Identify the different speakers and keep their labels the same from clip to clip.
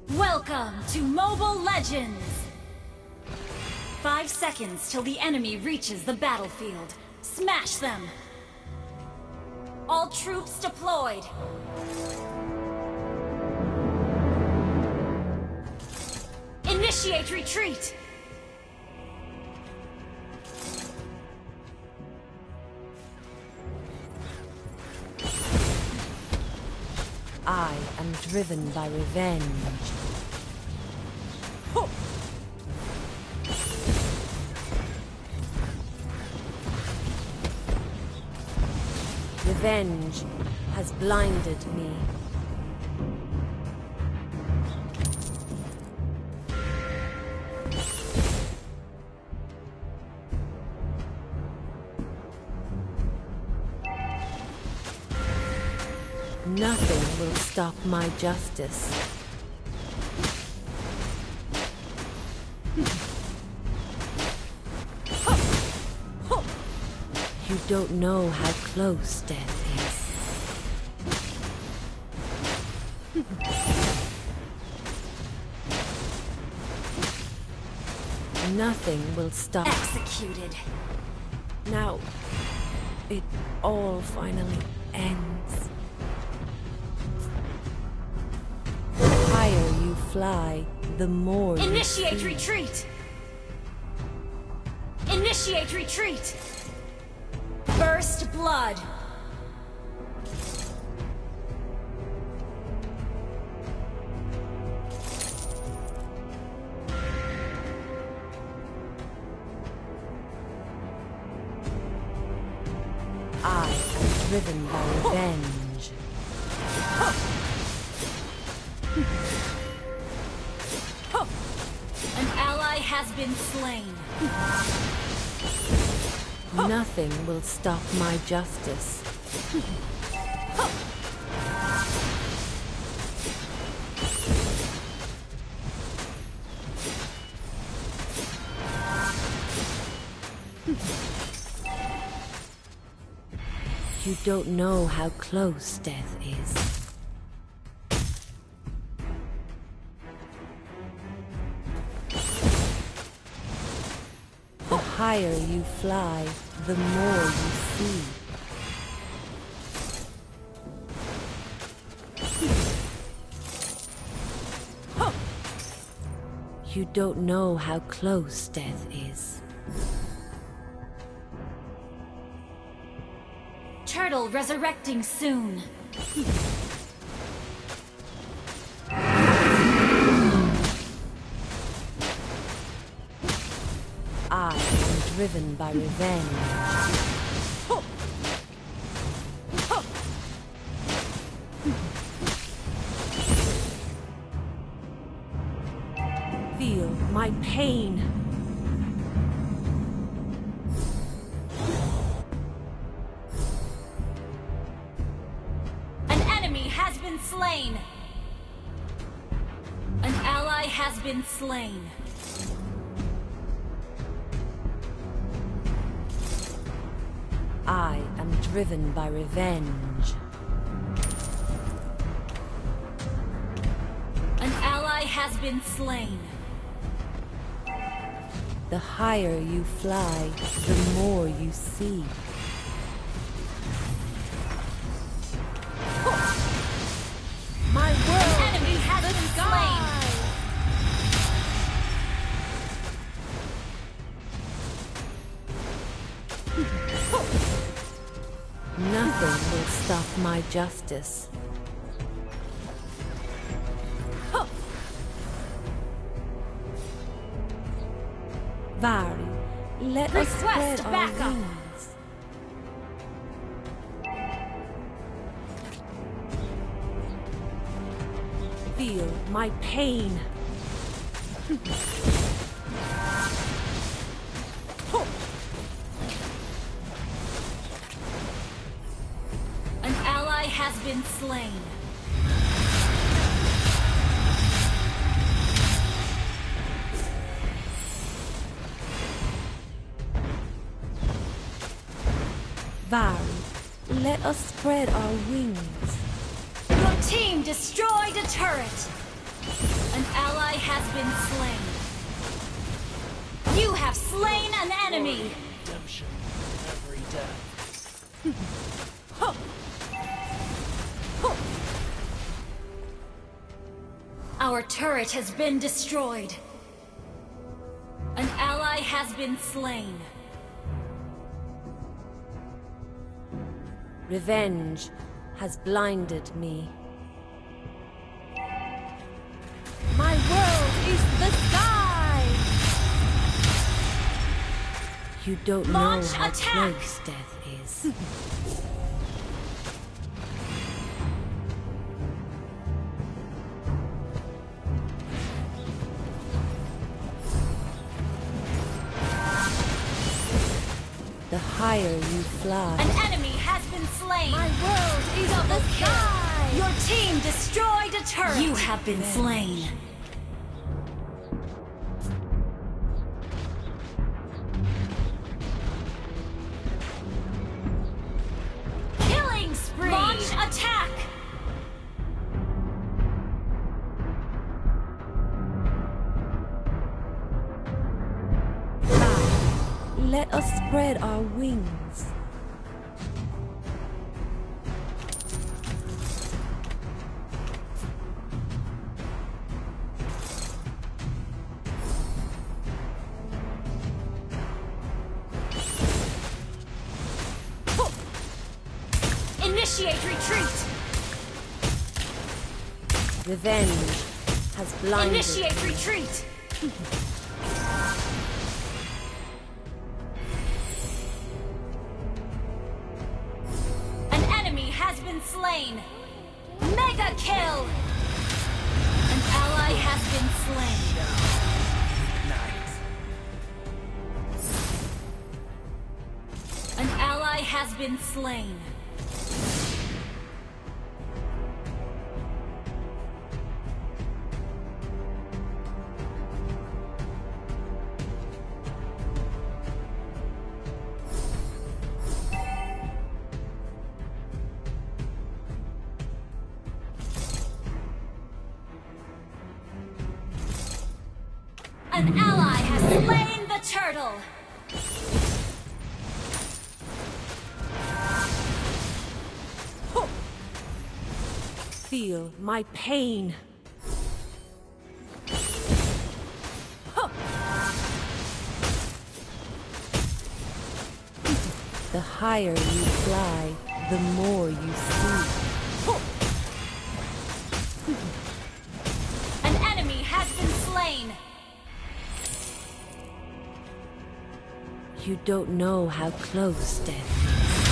Speaker 1: Welcome to Mobile Legends! 5 seconds till the enemy reaches the battlefield. Smash them! All troops deployed! Initiate retreat!
Speaker 2: I am driven by revenge. Ho! Revenge has blinded me. Nothing will stop my justice. You don't know how close death is. Nothing will stop.
Speaker 1: Executed.
Speaker 2: Now, it all finally ends. The higher you fly, the more you
Speaker 1: Initiate
Speaker 2: see.
Speaker 1: retreat! Initiate retreat! First blood!
Speaker 2: I am driven by revenge.
Speaker 1: An ally has been slain.
Speaker 2: Nothing will stop my justice. You don't know how close death is. The higher you fly, the more you see. You don't know how close death is.
Speaker 1: Turtle resurrecting soon.
Speaker 2: I am driven by revenge. Feel my pain.
Speaker 1: An enemy has been slain. An ally has been slain.
Speaker 2: I am driven by revenge.
Speaker 1: An ally has been slain.
Speaker 2: The higher you fly, the more you see. My world
Speaker 1: An enemy has been slain.
Speaker 2: Nothing will stop my justice. Vari, let us
Speaker 1: Request
Speaker 2: spread our
Speaker 1: backup.
Speaker 2: wings. Feel my pain.
Speaker 1: An ally has been slain.
Speaker 2: Vari, let us spread our wings.
Speaker 1: Your team destroyed a turret. An ally has been slain. You have slain an enemy.
Speaker 3: Redemption every death.
Speaker 1: Our turret has been destroyed. An ally has been slain.
Speaker 2: Revenge has blinded me. My world is the sky! You don't
Speaker 1: Launch
Speaker 2: know how
Speaker 1: attack!
Speaker 2: close death is. The higher you fly,
Speaker 1: An enemy has been slain.
Speaker 2: my world is
Speaker 1: Double
Speaker 2: the
Speaker 1: kill.
Speaker 2: sky!
Speaker 1: Your team destroyed a turret. You have been slain. Killing spree. Launch attack.
Speaker 2: Let us spread our wings.
Speaker 1: Initiate retreat.
Speaker 2: Revenge has blinded
Speaker 1: Initiate
Speaker 2: me.
Speaker 1: retreat. An enemy has been slain. Mega kill. An ally has been slain.
Speaker 3: Night.
Speaker 1: An ally has been slain. An ally has slain the turtle.
Speaker 2: Feel my pain. The higher you fly, the more you see.
Speaker 1: An enemy has been slain.
Speaker 2: You don't know how close death is.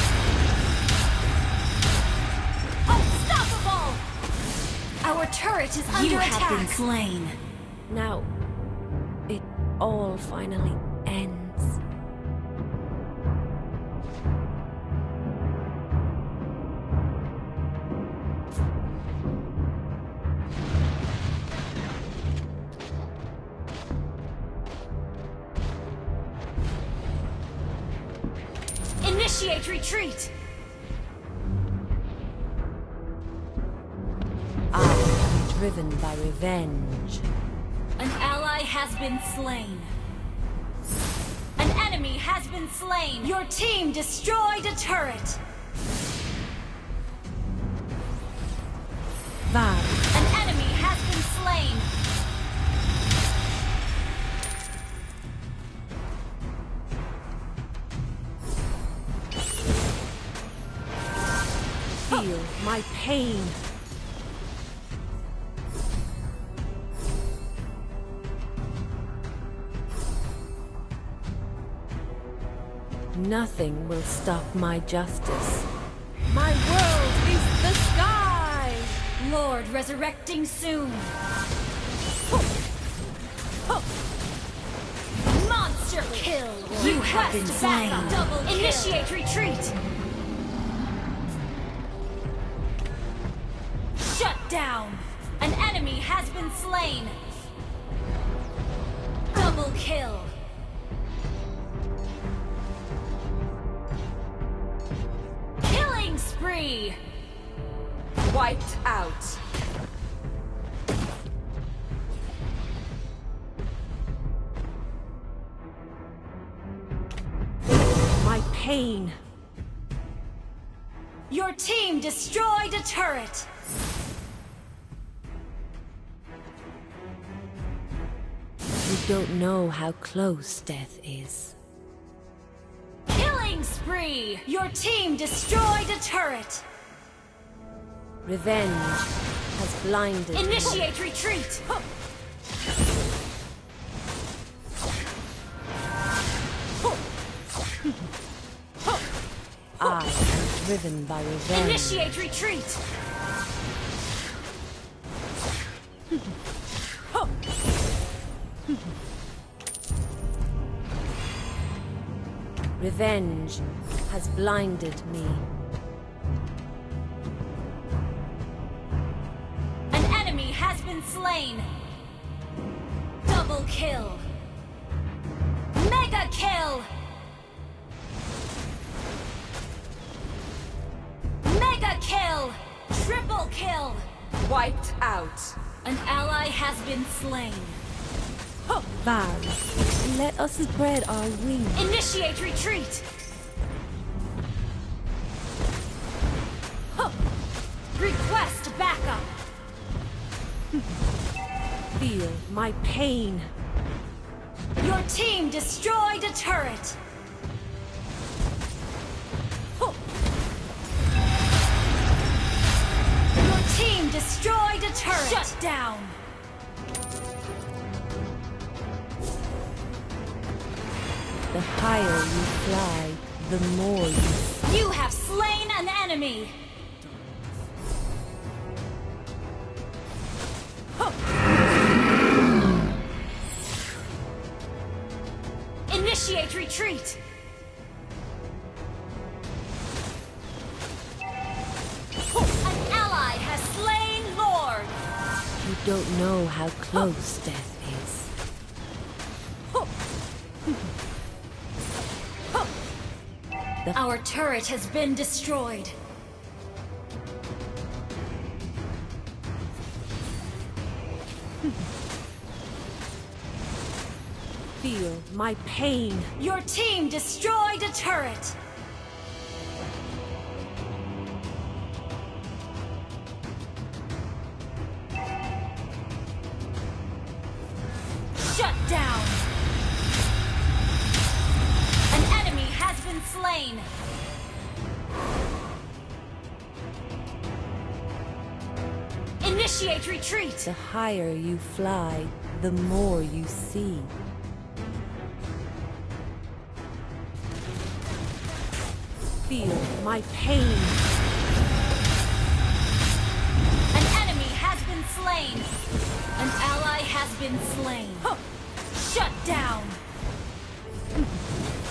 Speaker 1: Unstoppable! Our turret is under attack. You have been slain.
Speaker 2: Now, it all finally ends.
Speaker 1: Initiate retreat.
Speaker 2: I am driven by revenge.
Speaker 1: An ally has been slain. An enemy has been slain. Your team destroyed a turret.
Speaker 2: Var,
Speaker 1: An enemy has been slain.
Speaker 2: feel my pain. Nothing will stop my justice. My world is the sky!
Speaker 1: Lord resurrecting soon. Monster kill. You have been slain. Initiate retreat. Shut down. An enemy has been slain. Double kill. Killing spree.
Speaker 4: Wiped out.
Speaker 2: pain.
Speaker 1: Your team destroyed a turret.
Speaker 2: You don't know how close death is.
Speaker 1: Killing spree! Your team destroyed a turret.
Speaker 2: Revenge has blinded me.
Speaker 1: Initiate retreat!
Speaker 2: I am driven by revenge.
Speaker 1: Initiate retreat!
Speaker 2: Revenge has blinded me.
Speaker 1: An enemy has been slain. Double kill. Mega kill. Mega kill. Triple kill.
Speaker 2: Wiped out.
Speaker 1: An ally has been slain.
Speaker 2: Val, let us spread our wings.
Speaker 1: Initiate retreat. Request backup.
Speaker 2: Feel my pain.
Speaker 1: Your team destroyed a turret. Your team destroyed a turret. Shut down.
Speaker 2: The higher you fly, the more you...
Speaker 1: You have slain an enemy. Initiate retreat. An ally has slain Lord.
Speaker 2: You don't know how close death is.
Speaker 1: Our turret has been destroyed.
Speaker 2: Feel my pain.
Speaker 1: Your team destroyed a turret. Shut down. An enemy has been slain. Initiate retreat.
Speaker 2: The higher you fly, the more you see. Feel my pain.
Speaker 1: An enemy has been slain. An ally has been slain. Shut down.